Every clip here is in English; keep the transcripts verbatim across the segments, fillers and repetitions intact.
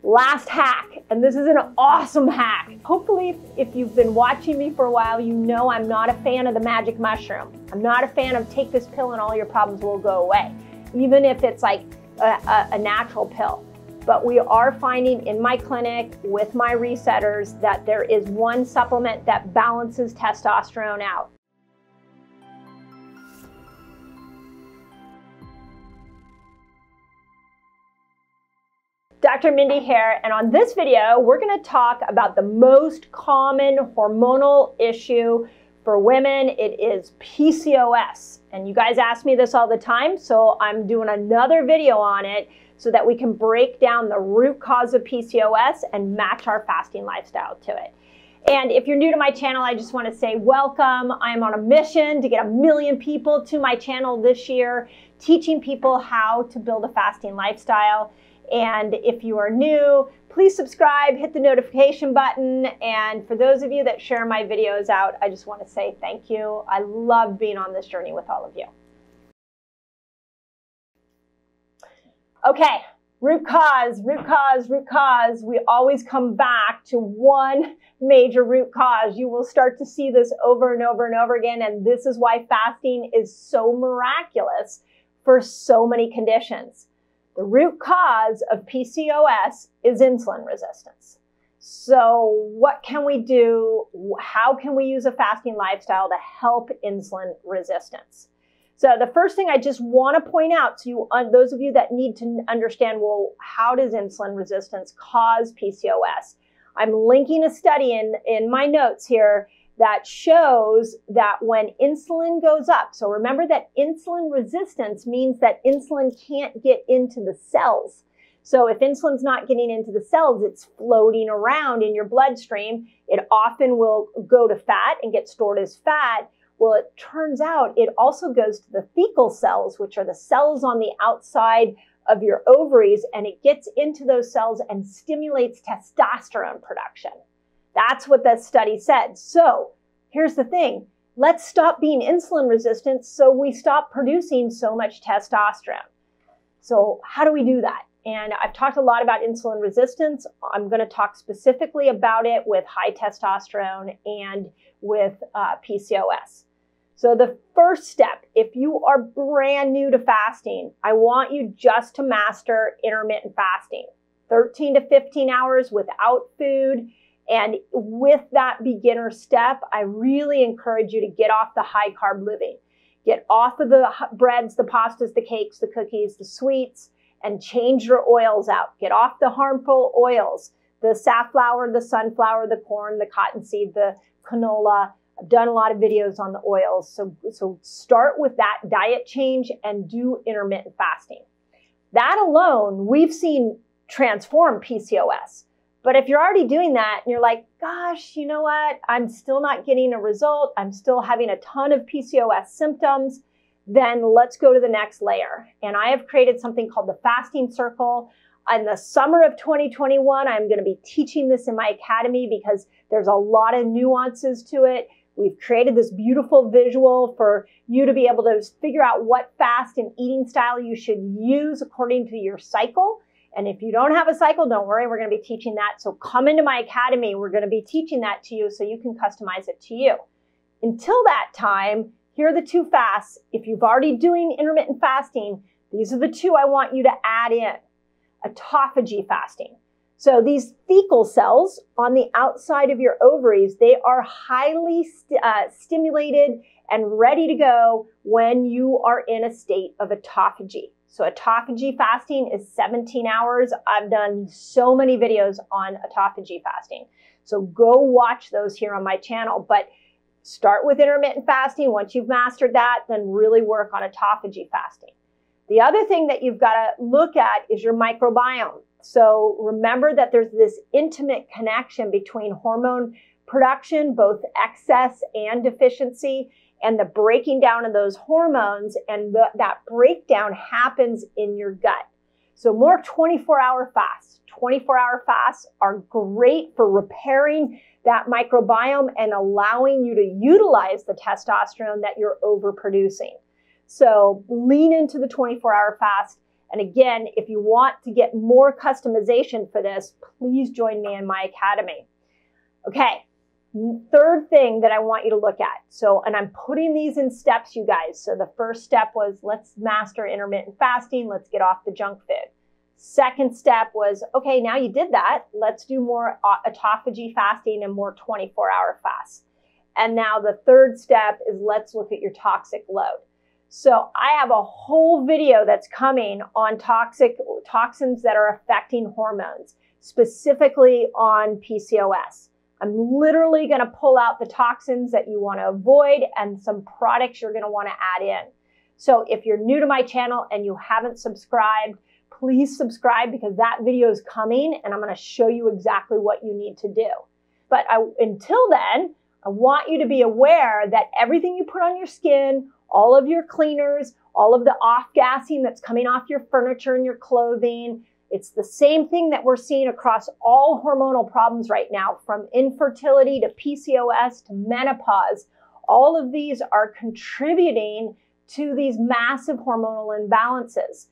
Last hack, and this is an awesome hack. Hopefully, if you've been watching me for a while, you know I'm not a fan of the magic mushroom. I'm not a fan of take this pill and all your problems will go away, even if it's like a, a, a natural pill. But we are finding in my clinic with my resetters that there is one supplement that balances testosterone out. Doctor Mindy here, and on this video, we're going to talk about the most common hormonal issue for women. It is P C O S. And you guys ask me this all the time, so I'm doing another video on it so that we can break down the root cause of P C O S and match our fasting lifestyle to it. And if you're new to my channel, I just want to say welcome. I'm on a mission to get a million people to my channel this year, teaching people how to build a fasting lifestyle. And if you are new, please subscribe, hit the notification button. And for those of you that share my videos out, I just want to say thank you. I love being on this journey with all of you. Okay, root cause, root cause, root cause. We always come back to one major root cause. You will start to see this over and over and over again. And this is why fasting is so miraculous for so many conditions. The root cause of P C O S is insulin resistance. So what can we do? How can we use a fasting lifestyle to help insulin resistance? So the first thing I just want to point out to you, uh, those of you that need to understand, well, how does insulin resistance cause P C O S? I'm linking a study in, in my notes here that shows that when insulin goes up, so remember that insulin resistance means that insulin can't get into the cells. So if insulin's not getting into the cells, it's floating around in your bloodstream. It often will go to fat and get stored as fat. Well, it turns out it also goes to the thecal cells, which are the cells on the outside of your ovaries, and it gets into those cells and stimulates testosterone production. That's what that study said. So here's the thing. Let's stop being insulin resistant so we stop producing so much testosterone. So how do we do that? And I've talked a lot about insulin resistance. I'm going to talk specifically about it with high testosterone and with uh, P C O S. So the first step, if you are brand new to fasting, I want you just to master intermittent fasting. thirteen to fifteen hours without food. And with that beginner step, I really encourage you to get off the high carb living. Get off of the breads, the pastas, the cakes, the cookies, the sweets, and change your oils out. Get off the harmful oils, the safflower, the sunflower, the corn, the cottonseed, the canola. I've done a lot of videos on the oils. So, so start with that diet change and do intermittent fasting. That alone, we've seen transform P C O S. But if you're already doing that and you're like, gosh, you know what? I'm still not getting a result. I'm still having a ton of P C O S symptoms. Then let's go to the next layer. And I have created something called the Fasting Circle. In the summer of twenty twenty-one, I'm going to be teaching this in my academy because there's a lot of nuances to it. We've created this beautiful visual for you to be able to figure out what fast and eating style you should use according to your cycle. And if you don't have a cycle, don't worry, we're going to be teaching that. So come into my academy. We're going to be teaching that to you so you can customize it to you. Until that time, here are the two fasts. If you've already doing intermittent fasting, these are the two I want you to add in. Autophagy fasting. So these thecal cells on the outside of your ovaries, they are highly st uh, stimulated and ready to go when you are in a state of autophagy. So autophagy fasting is seventeen hours. I've done so many videos on autophagy fasting. So go watch those here on my channel. But start with intermittent fasting. Once you've mastered that, then really work on autophagy fasting. The other thing that you've got to look at is your microbiome. So remember that there's this intimate connection between hormone production, both excess and deficiency, and the breaking down of those hormones, and the, that breakdown happens in your gut. So more twenty-four hour fasts. twenty-four hour fasts are great for repairing that microbiome and allowing you to utilize the testosterone that you're overproducing. So lean into the twenty-four hour fast And again, if you want to get more customization for this, please join me in my academy. Okay, third thing that I want you to look at. So, and I'm putting these in steps, you guys. So the first step was, let's master intermittent fasting. Let's get off the junk food. Second step was, okay, now you did that. Let's do more autophagy fasting and more twenty-four hour fasts. And now the third step is, let's look at your toxic load. So I have a whole video that's coming on toxic toxins that are affecting hormones, specifically on P C O S. I'm literally going to pull out the toxins that you want to avoid and some products you're going to want to add in. So if you're new to my channel and you haven't subscribed, please subscribe, because that video is coming and I'm going to show you exactly what you need to do. But I, until then, I want you to be aware that everything you put on your skin, all of your cleaners, all of the off-gassing that's coming off your furniture and your clothing, it's the same thing that we're seeing across all hormonal problems right now, from infertility to P C O S to menopause. All of these are contributing to these massive hormonal imbalances.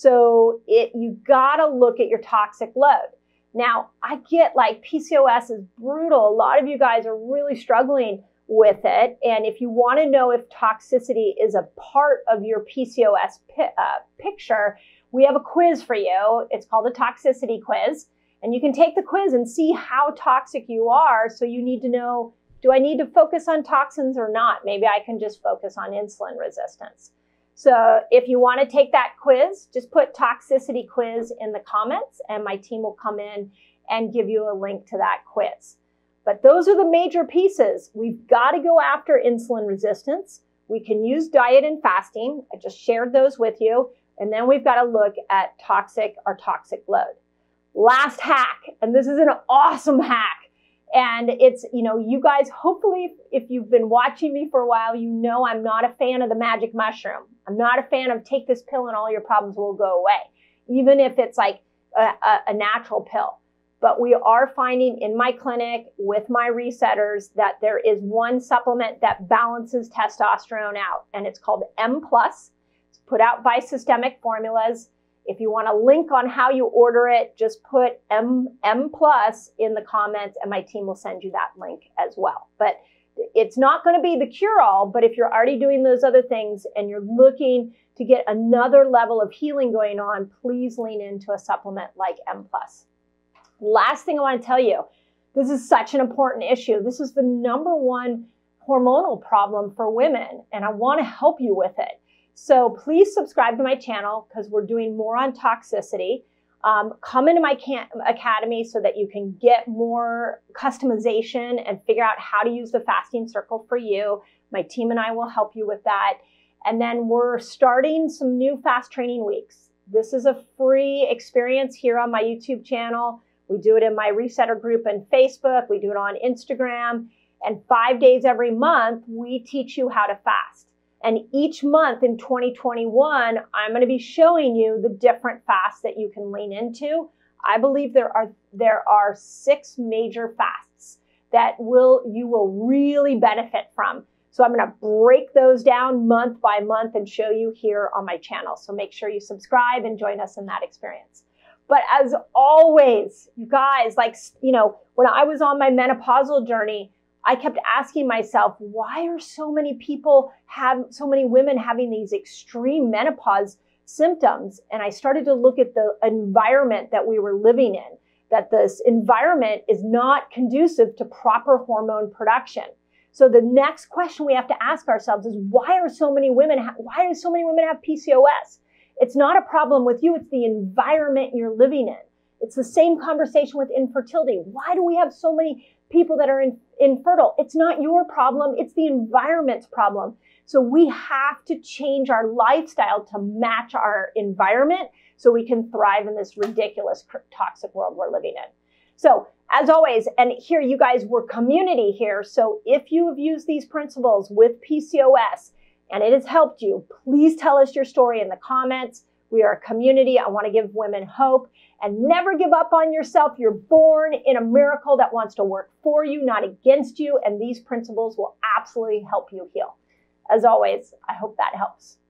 So it, you gotta look at your toxic load. Now, I get like P C O S is brutal. A lot of you guys are really struggling with it. And if you want to know if toxicity is a part of your P C O S pi uh, picture, we have a quiz for you. It's called a toxicity quiz. And you can take the quiz and see how toxic you are. So you need to know, do I need to focus on toxins or not? Maybe I can just focus on insulin resistance. So if you want to take that quiz, just put toxicity quiz in the comments and my team will come in and give you a link to that quiz. But those are the major pieces. We've got to go after insulin resistance. We can use diet and fasting. I just shared those with you. And then we've got to look at toxic, our toxic load. Last hack, and this is an awesome hack. And it's, you know, you guys, hopefully, if you've been watching me for a while, you know I'm not a fan of the magic mushroom. I'm not a fan of take this pill and all your problems will go away, even if it's like a, a, a natural pill. But we are finding in my clinic with my resetters that there is one supplement that balances testosterone out, and it's called Mplus. It's put out by Systemic Formulas. If you want a link on how you order it, just put M, Mplus in the comments and my team will send you that link as well. But it's not going to be the cure-all, but if you're already doing those other things and you're looking to get another level of healing going on, please lean into a supplement like Mplus. Last thing I want to tell you, this is such an important issue. This is the number one hormonal problem for women, and I want to help you with it. So please subscribe to my channel because we're doing more on toxicity. Um, come into my camp academy so that you can get more customization and figure out how to use the fasting circle for you. My team and I will help you with that. And then we're starting some new fast training weeks. This is a free experience here on my YouTube channel. We do it in my resetter group and Facebook. We do it on Instagram. And five days every month, we teach you how to fast. And each month in twenty twenty-one, I'm going to be showing you the different fasts that you can lean into. I believe there are there are six major fasts that will you will really benefit from. So I'm going to break those down month by month and show you here on my channel. So make sure you subscribe and join us in that experience. But as always, you guys, like, you know, when I was on my menopausal journey, I kept asking myself, why are so many people have, so many women having these extreme menopause symptoms? And I started to look at the environment that we were living in, that this environment is not conducive to proper hormone production. So the next question we have to ask ourselves is, why are so many women, ha- why do so many women have P C O S? It's not a problem with you, it's the environment you're living in. It's the same conversation with infertility. Why do we have so many people that are in, infertile? It's not your problem, it's the environment's problem. So we have to change our lifestyle to match our environment so we can thrive in this ridiculous toxic world we're living in. So as always, and here you guys, we're community here. So if you have used these principles with P C O S and it has helped you, please tell us your story in the comments. We are a community. I want to give women hope. And never give up on yourself. You're born in a miracle that wants to work for you, not against you. And these principles will absolutely help you heal. As always, I hope that helps.